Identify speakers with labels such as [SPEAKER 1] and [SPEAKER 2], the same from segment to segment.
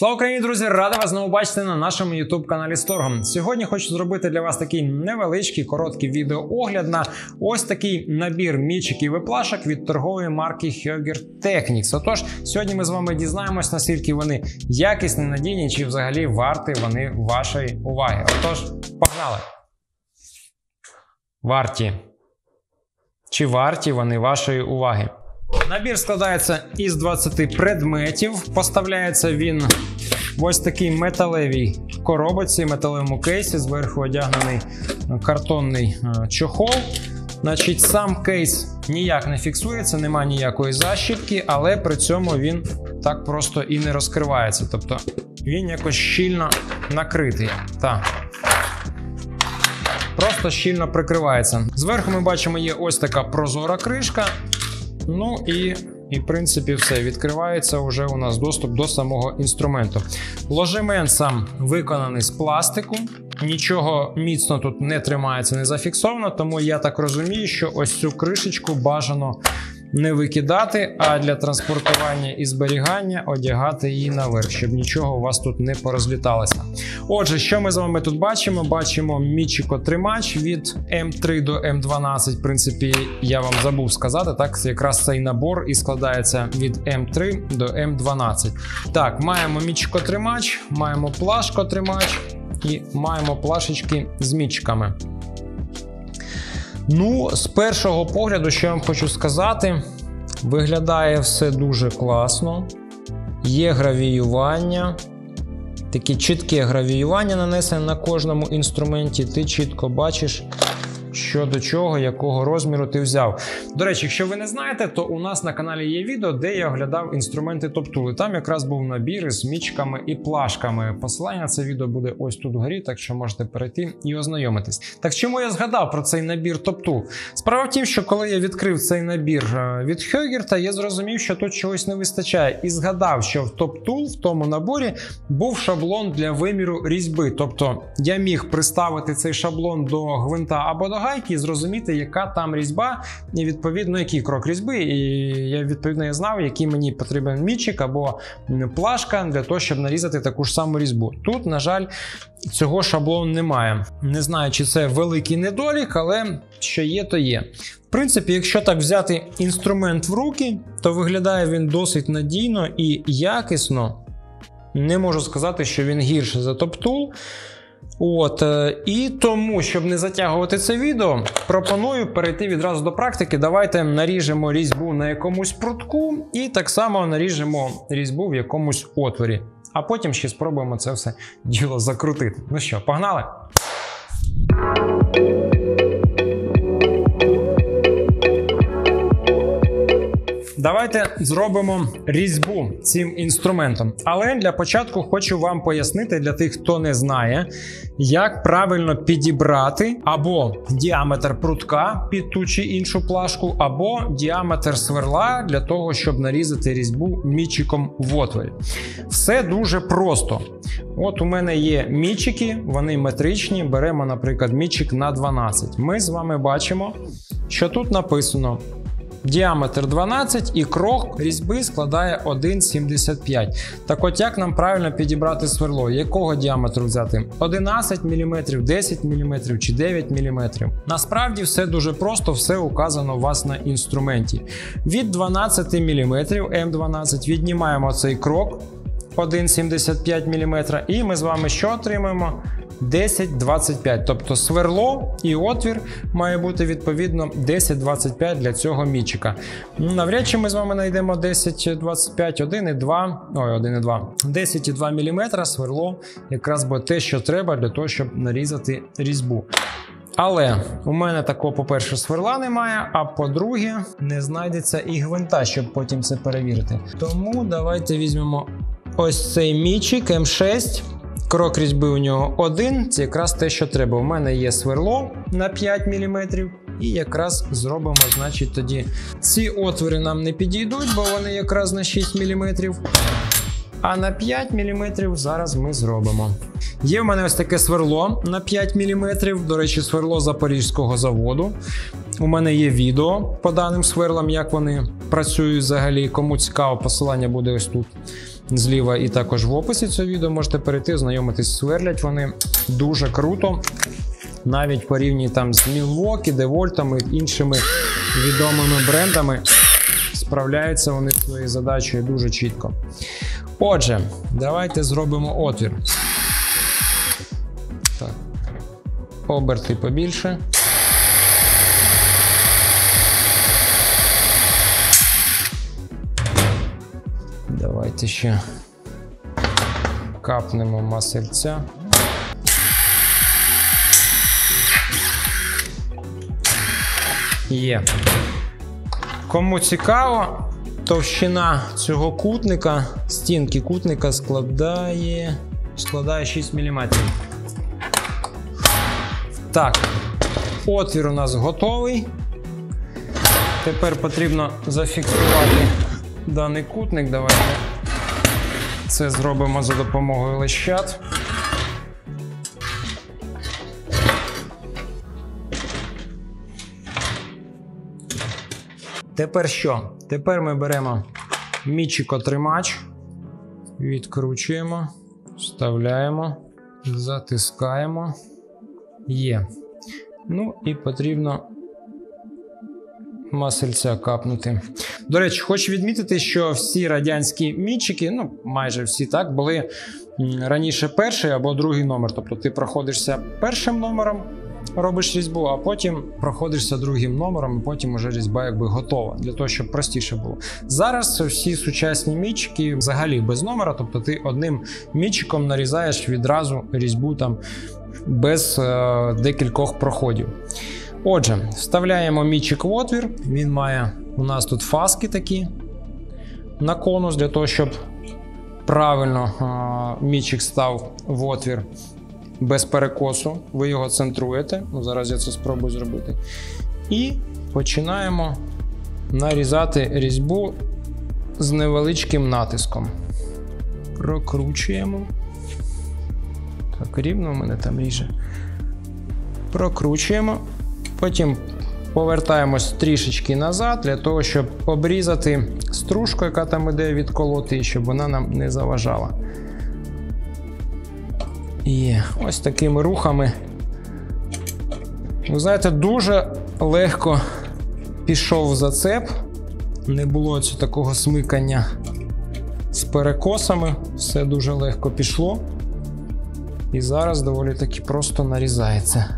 [SPEAKER 1] Слава Україні, друзі! Радий вас знову бачити на нашому YouTube каналі Сторгом. Сьогодні хочу зробити для вас такий невеличкий, короткий відеоогляд на ось такий набір мічиків і плашок від торгової марки Höger Technics. Отож, сьогодні ми з вами дізнаємось, наскільки вони якісні, надійні, чи взагалі варті вони вашої уваги. Отож, погнали! Варті. Чи варті вони вашої уваги? Набір складається із 20 предметів. Поставляється він в ось такій металевій коробочці, металевому кейсі. Зверху одягнений картонний чохол. Значить, сам кейс ніяк не фіксується, немає ніякої защіпки, але при цьому він так просто і не розкривається. Тобто він якось щільно накритий. Так. Просто щільно прикривається. Зверху ми бачимо, є ось така прозора кришка. Ну і в принципі все. Відкривається вже у нас доступ до самого інструменту. Ложемент сам виконаний з пластику. Нічого міцно тут не тримається, не зафіксовано, тому я так розумію, що ось цю кришечку бажано не викидати, а для транспортування і зберігання одягати її наверх, щоб нічого у вас тут не порозліталося. Отже, що ми з вами тут бачимо? Бачимо мічико-тримач від М3 до М12. В принципі, я вам забув сказати, так, якраз цей набор і складається від М3 до М12. Так, маємо мічико-тримач, маємо плашко-тримач і маємо плашечки з мічиками. Ну, з першого погляду, що я вам хочу сказати, виглядає все дуже класно. Є гравіювання, таке чітке гравіювання нанесене на кожному інструменті. Ти чітко бачиш, що до чого, якого розміру ти взяв. До речі, якщо ви не знаєте, то у нас на каналі є відео, де я оглядав інструменти Top-Tool. Там якраз був набір з мічками і плашками. Посилання на це відео буде ось тут вгорі, так що можете перейти і ознайомитись. Так чому я згадав про цей набір Top-Tool? Справа в тім, що коли я відкрив цей набір від Höger, я зрозумів, що тут чогось не вистачає. І згадав, що в Top-Tool, в тому наборі, був шаблон для виміру різьби. Тобто я міг приставити цей шаблон до гвинта або до гайки і зрозуміти, яка там різьба і відповідно який крок різьби. І я відповідно знав, який мені потрібен мічик або плашка для того, щоб нарізати таку ж саму різьбу. Тут, на жаль, цього шаблону немає. Не знаю, чи це великий недолік, але що є, то є. В принципі, якщо так взяти інструмент в руки, то виглядає він досить надійно і якісно. Не можу сказати, що він гірше за Top-Tool. І тому, щоб не затягувати це відео, пропоную перейти відразу до практики. Давайте наріжемо різьбу на якомусь прутку і так само наріжемо різьбу в якомусь отворі. А потім ще спробуємо це все діло закрутити. Ну що, погнали? Давайте зробимо різьбу цим інструментом. Але для початку хочу вам пояснити, для тих, хто не знає, як правильно підібрати або діаметр прутка під ту чи іншу плашку, або діаметр сверла для того, щоб нарізати різьбу мічиком в отворі. Все дуже просто. От у мене є мічики, вони метричні. Беремо, наприклад, мічик на 12. Ми з вами бачимо, що тут написано діаметр 12 і крок різьби складає 1,75. Так от як нам правильно підібрати сверло? Якого діаметру взяти? 11 мм, 10 мм чи 9 мм? Насправді все дуже просто, все указано у вас на інструменті. Від 12 мм, М12, віднімаємо цей крок 1,75 мм і ми з вами що отримаємо? 10-25, тобто сверло і отвір має бути відповідно 10-25 для цього мічика. Навряд чи ми з вами знайдемо 10-25, 10,2 мм сверло якраз буде те, що треба для того, щоб нарізати різьбу. Але у мене такого, по-перше, сверла немає, а по-друге, не знайдеться і гвинта, щоб потім це перевірити. Тому давайте візьмемо ось цей мічик М6. Крок різьби у нього 1, це якраз те, що треба. У мене є сверло на 5 мм і якраз зробимо, значить, тоді ці отвори нам не підійдуть, бо вони якраз на 6 мм. А на 5 мм зараз ми зробимо. Є в мене ось таке сверло на 5 мм, до речі, сверло Запорізького заводу. У мене є відео по даним сверлам, як вони працюють взагалі. Кому цікаво, посилання буде ось тут. зліва і також в описі цього відео можете перейти, знайомитись, сверлять вони дуже круто. Навіть порівняно там з Milwaukee, DeWalt'ами, іншими відомими брендами, справляються вони своєю задачею дуже чітко. Отже, давайте зробимо отвір. Так. Оберти побільше. Давайте ще капнемо масельця. Є. Кому цікаво, товщина цього кутника, стінки кутника складає 6 мм. Так, отвір у нас готовий. Тепер потрібно зафіксувати даний кутник. Давайте це зробимо за допомогою лещат. Тепер що? Тепер ми беремо мічикотримач, відкручуємо, вставляємо, затискаємо. Є. Ну і потрібно масельця капнути. До речі, хочу відмітити, що всі радянські мічики, ну майже всі так, були раніше перший або другий номер. Тобто ти проходишся першим номером, робиш різьбу, а потім проходишся другим номером, і потім вже різьба якби готова, для того, щоб простіше було. Зараз всі сучасні мічики взагалі без номера, тобто ти одним мічиком нарізаєш відразу різьбу там без декількох проходів. Отже, вставляємо мічик в отвір, він має у нас тут фаски такі на конус, для того, щоб правильно мічик став в отвір без перекосу. Ви його центруєте, ну, зараз я це спробую зробити. І починаємо нарізати різьбу з невеличким натиском. Прокручуємо. Так, рівно в мене там ріже. Прокручуємо. Потім повертаємось трішечки назад, для того, щоб обрізати стружку, яка там іде від колоти, щоб вона нам не заважала. І ось такими рухами, ви знаєте, дуже легко пішов зацеп. Не було цього такого смикання з перекосами, все дуже легко пішло. І зараз доволі таки просто нарізається.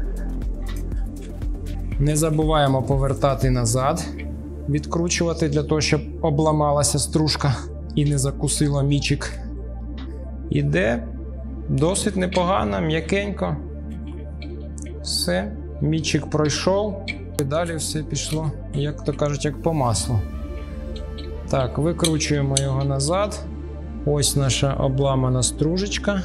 [SPEAKER 1] Не забуваємо повертати назад, відкручувати, для того, щоб обламалася стружка і не закусила мічик. Іде досить непогано, м'якенько. Все, мічик пройшов, і далі все пішло, як то кажуть, як по маслу. Так, викручуємо його назад. Ось наша обламана стружечка.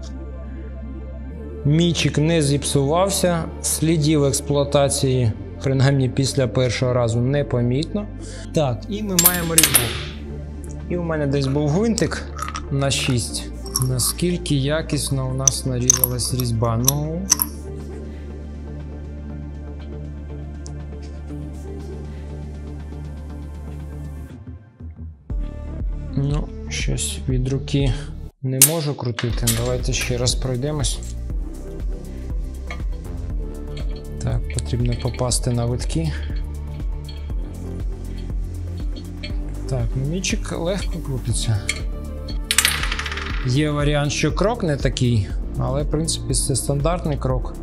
[SPEAKER 1] Мічик не зіпсувався, слідів експлуатації, принаймні після першого разу, не помітно. Так, і ми маємо різьбу. І у мене десь був гвинтик на 6. Наскільки якісно у нас нарізалась різьба. Ну, щось від руки не можу крутити. Давайте ще раз пройдемось. Так, потрібно попасти на витки. Так, мічик легко крутиться. Є варіант, що крок не такий, але в принципі це стандартний крок.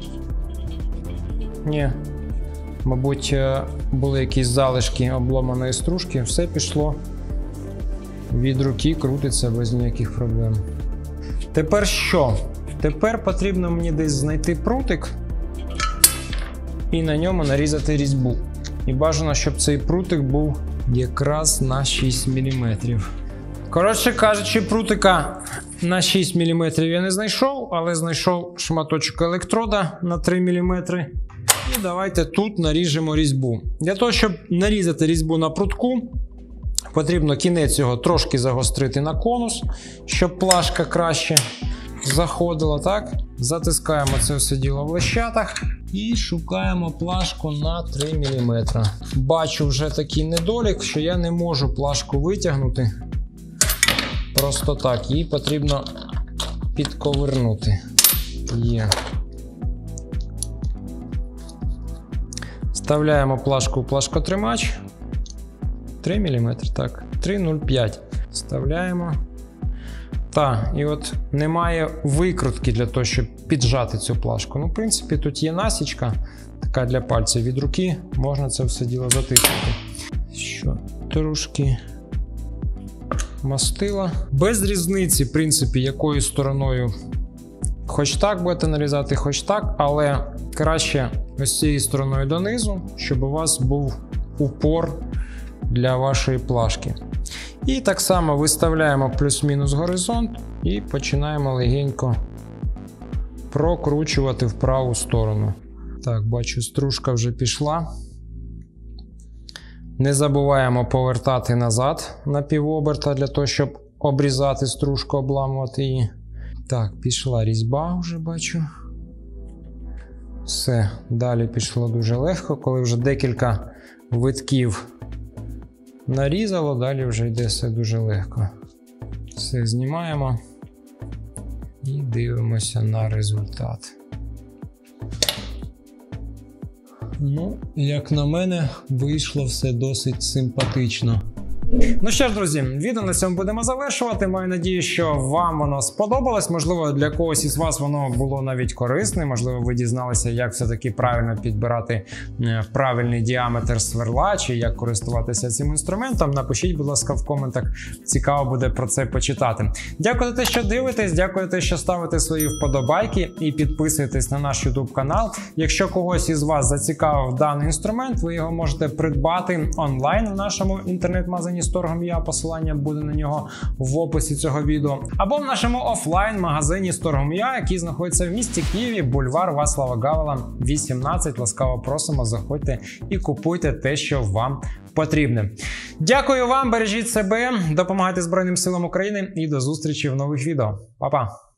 [SPEAKER 1] Ні, мабуть, були якісь залишки обломаної стружки, все пішло від руки, крутиться без ніяких проблем. Тепер що? Тепер потрібно мені десь знайти прутик і на ньому нарізати різьбу. І бажано, щоб цей прутик був якраз на 6 мм. Коротше кажучи, прутика на 6 мм я не знайшов, але знайшов шматочок електрода на 3 мм. І давайте тут наріжемо різьбу. Для того, щоб нарізати різьбу на прутку, потрібно кінець його трошки загострити на конус, щоб плашка краще заходила. Так? Затискаємо це все діло в лещатах і шукаємо плашку на 3 мм. Бачу вже такий недолік, що я не можу плашку витягнути. просто так. Її потрібно підковернути. Є. Вставляємо плашку в плашкотримач. 3 мм, так. 3,05. Вставляємо. Так, і от немає викрутки для того, щоб піджати цю плашку. Ну, в принципі, тут є насічка, така для пальців від руки, можна це все діло затиснути. Що, трошки мастила. Без різниці, в принципі, якою стороною. Хоч так будете нарізати, хоч так, але краще ось цією стороною донизу, щоб у вас був упор для вашої плашки. І так само виставляємо плюс-мінус горизонт і починаємо легенько прокручувати в праву сторону. Так, бачу, стружка вже пішла. Не забуваємо повертати назад на півоберта для того, щоб обрізати стружку, обламувати її. Так, пішла різьба, вже бачу. Все, далі пішло дуже легко, коли вже декілька витків нарізало, далі вже йде все дуже легко. Все знімаємо і дивимося на результат. Ну, як на мене, вийшло все досить симпатично. Ну що ж, друзі, відео на цьому будемо завершувати. Маю надію, що вам воно сподобалось. Можливо, для когось із вас воно було навіть корисне. Можливо, ви дізналися, як все-таки правильно підбирати правильний діаметр сверла, чи як користуватися цим інструментом. Напишіть, будь ласка, в коментах. Цікаво буде про це почитати. Дякую за те, що дивитесь, дякую за те, що ставите свої вподобайки і підписуєтесь на наш YouTube канал. Якщо когось із вас зацікавив даний інструмент, ви його можете придбати онлайн в нашому інтернет-магазині з торгом Я. Посилання буде на нього в описі цього відео. Або в нашому офлайн-магазині з торгом Я, який знаходиться в місті Києві, бульвар Вацлава Гавела, 18. Ласкаво просимо, заходьте і купуйте те, що вам потрібне. Дякую вам, бережіть себе, допомагайте Збройним силам України і до зустрічі в нових відео. Па-па!